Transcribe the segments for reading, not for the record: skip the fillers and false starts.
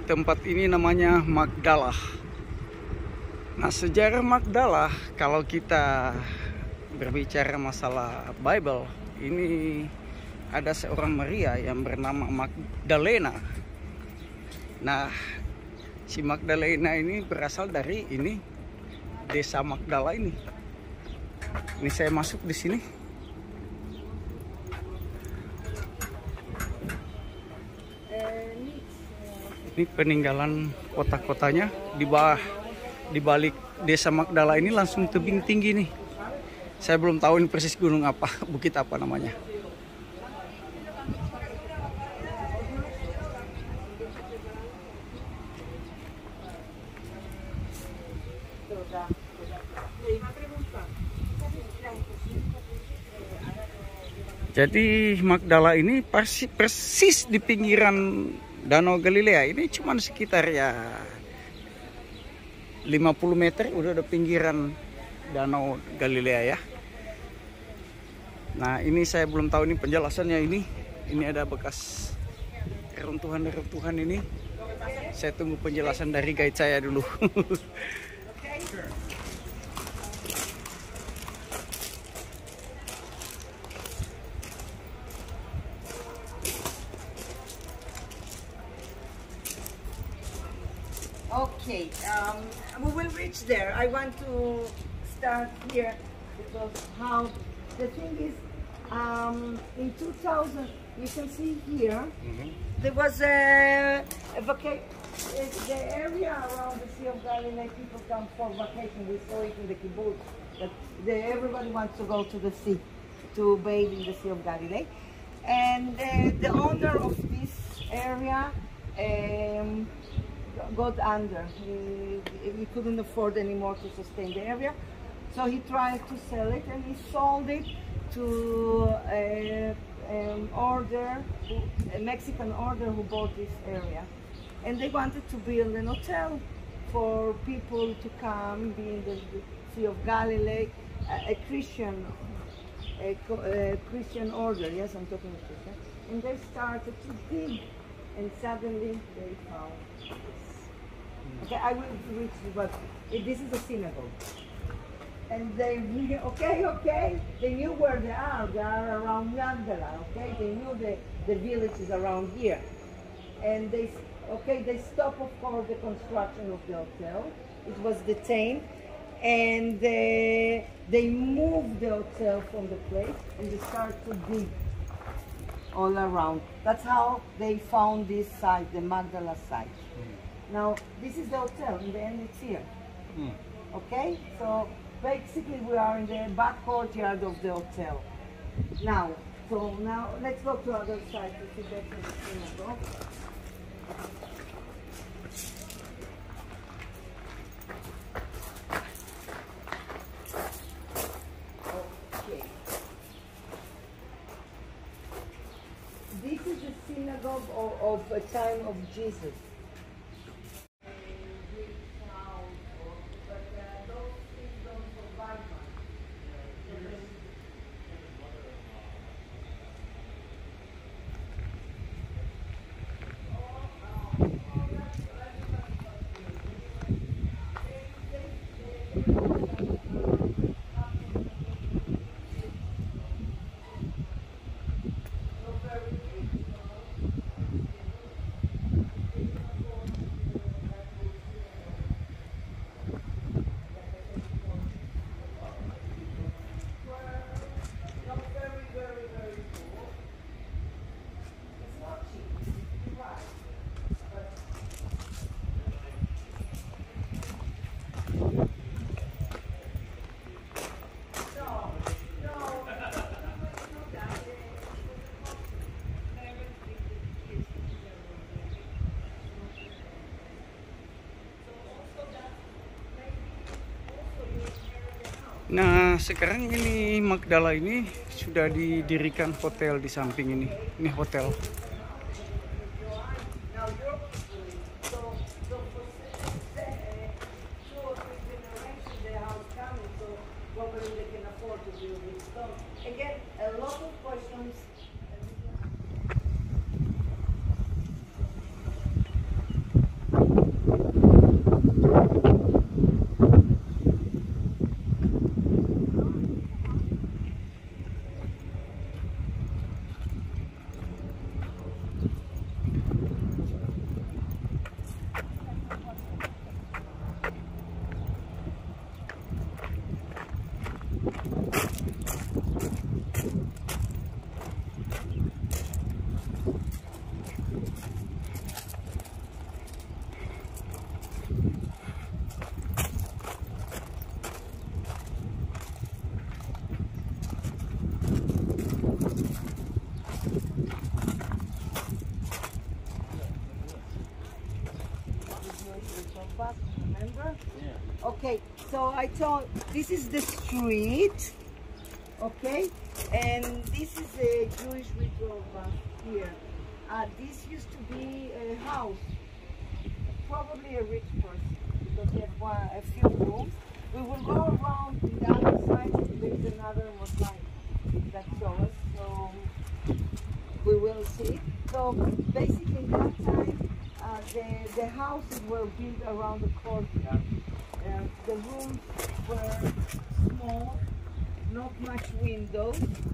tempat ini namanya Magdala. Nah, sejarah Magdala, kalau kita berbicara masalah Bible, ini ada seorang Maria yang bernama Magdalena. Nah, si Magdalena ini berasal dari ini, desa Magdala ini. Ini saya masuk di sini. Ini peninggalan kota-kotanya. Di balik desa Magdala ini langsung tebing tinggi nih. Saya belum tahu ini persis gunung apa, bukit apa namanya. Jadi Magdala ini persis di pinggiran Danau Galilea. Ini cuma sekitar ya 50 meter udah ada pinggiran Danau Galilea ya. Nah, ini saya belum tahu ini penjelasannya ini. Ini ada bekas reruntuhan ini. Saya tunggu penjelasan dari guide saya dulu. Okay, we will reach there. I want to start here because how the thing is, in 2000, you can see here, there was a the area around the Sea of Galilee, people come for vacation. We saw it in the kibbutz, that everybody wants to go to the sea, to bathe in the Sea of Galilee. And the owner of this area got under. He couldn't afford anymore to sustain the area, so he tried to sell it, and he sold it to a Mexican order who bought this area, and they wanted to build an hotel for people to come, be in the Sea of Galilee, a Christian order. Yes, I'm talking about Christian. And they started to dig, and suddenly they found this. Okay, I will reach you, but this is a synagogue. And they knew, okay, they knew where they are. They are around Magdala, okay? They knew the villages around here. And they stopped, of course, the construction of the hotel. It was detained. And they moved the hotel from the place, and they started to dig all around. That's how they found this site, the Magdala site. Now, this is the hotel. In the end, it's here. Okay? So, basically, we are in the back courtyard of the hotel. Now, let's go to other side to see better the synagogue. Okay. This is the synagogue of a time of Jesus. Nah, sekarang ini Magdala ini sudah didirikan hotel di samping ini. Ini hotel. Okay, so I told this is the street, okay, and this is a Jewish ritual bath here. This used to be a house, probably a rich person, because they have a few rooms. We will go around to the other side. There is another mosaic that shows us, so we will see. So basically, that time the houses were built around the courtyard. The rooms were small, not much windows,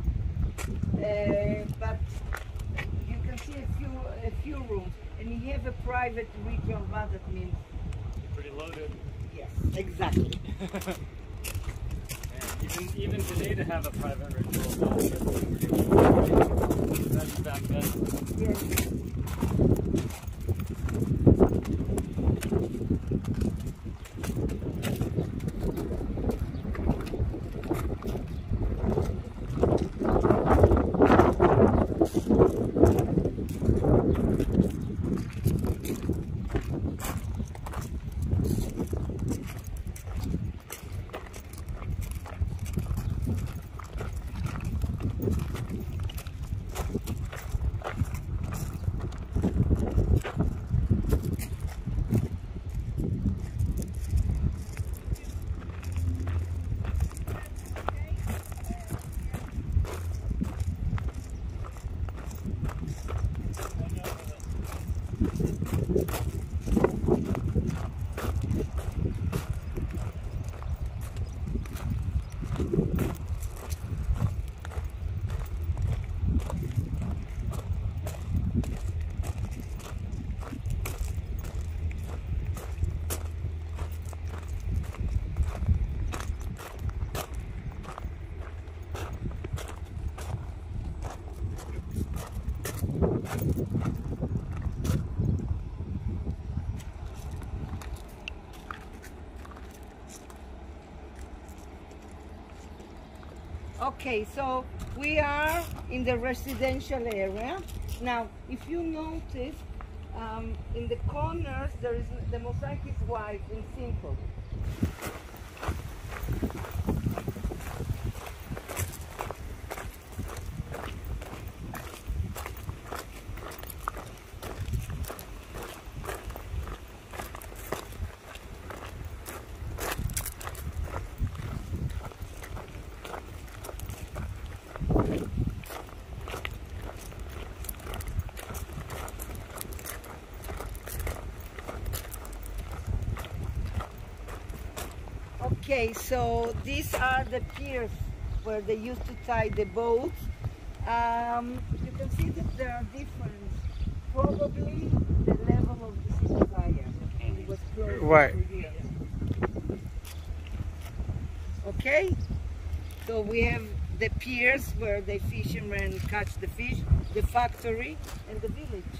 but you can see a few rooms, and you have a private ritual bath. That means Pretty loaded. yes, exactly. And even today to have a private ritual that's back then. Yes. Okay, so we are in the residential area. Now, if you notice, in the corners, the mosaic is white and simple. Okay, so these are the piers where they used to tie the boats. You can see that there are different. Probably the level of the sea is higher. It was closer Right. to here. Okay, so we have the piers where the fishermen catch the fish, the factory, and the village.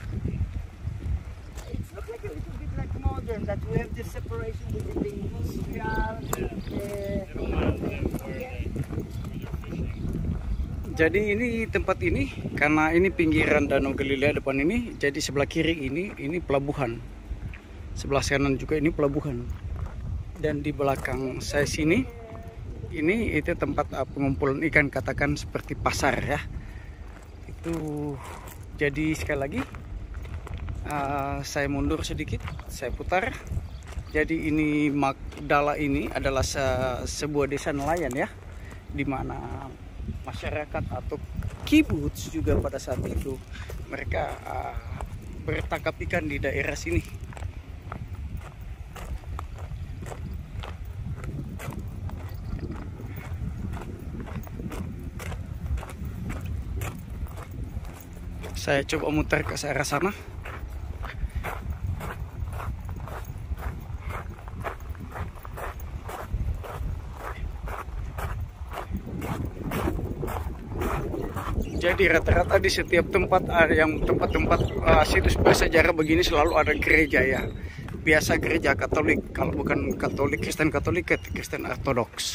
It's not like a little bit like modern that we have the separation between the industrial. Jadi ini tempat ini karena ini pinggiran Danau Galilea depan ini, jadi sebelah kiri ini pelabuhan. Sebelah kanan juga ini pelabuhan. Dan di belakang saya sini ini itu tempat pengumpulan ikan, katakan seperti pasar ya. Itu jadi sekali lagi saya mundur sedikit, saya putar. Jadi ini Magdala ini adalah sebuah desa nelayan ya, di mana masyarakat atau kibuts juga pada saat itu mereka bertangkap ikan di daerah sini. Saya coba muter ke arah sana. Jadi rata-rata di setiap tempat yang tempat-tempat situs bersejarah begini selalu ada gereja ya. Biasa gereja Katolik, kalau bukan Katolik, Kristen Katolik, Kristen Ortodoks.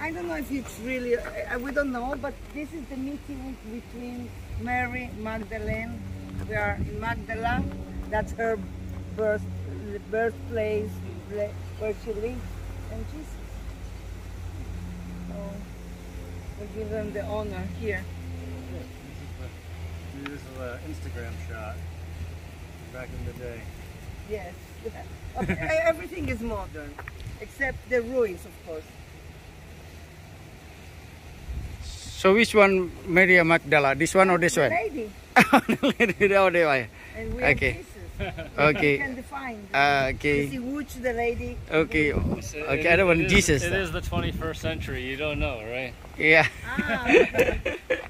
I don't know if it's really, we don't know, but this is the meeting between Mary Magdalene. We are in Magdala. That's her birthplace, where she lived, and Jesus. So we give them the honor here. This is an Instagram shot back in the day. Yes. Everything is modern, except the ruins, of course. So which one Maria Magdala? This one or this one? Lady. Oh, they are. And we Okay. have Jesus. Okay. You can define. Okay. You see which the lady. Okay. Okay, I don't want Jesus. It is the 21st century. You don't know, right? Yeah. Ah, okay.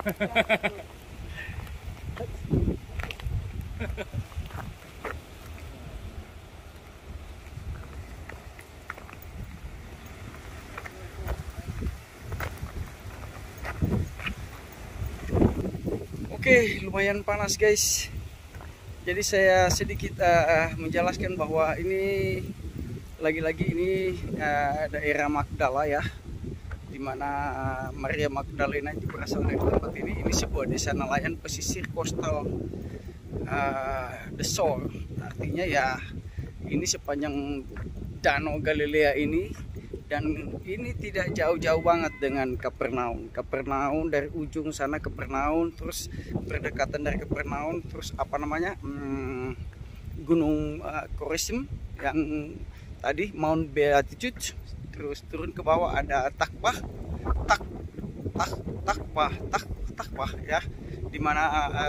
Oke, lumayan panas guys. Jadi saya sedikit menjelaskan bahwa ini lagi-lagi ini daerah Magdala ya, dimana Maria Magdalena itu berasal dari tempat ini. Ini sebuah desa nelayan pesisir coastal the shore. Artinya ya ini sepanjang Danau Galilea ini, dan ini tidak jauh-jauh banget dengan Kapernaum. Kapernaum dari ujung sana Kapernaum, terus berdekatan dari Kapernaum, terus apa namanya Gunung Koresim yang tadi Mount Beatitude, terus turun ke bawah ada Takbah ya, dimana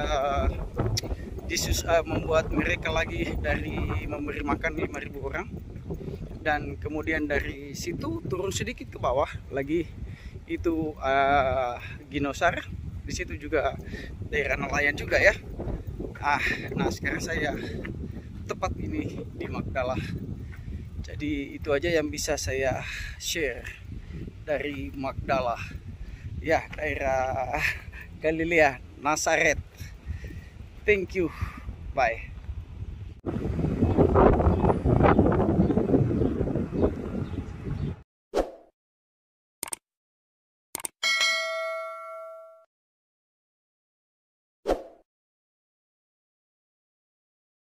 Yesus membuat mereka lagi dari memberi makan 5.000 orang. Dan kemudian dari situ turun sedikit ke bawah lagi itu Ginosar. Di situ juga daerah nelayan juga ya. Nah sekarang saya tepat ini di Magdala. Jadi itu aja yang bisa saya share dari Magdala. Ya, daerah Galilea, Nazaret. Thank you. Bye.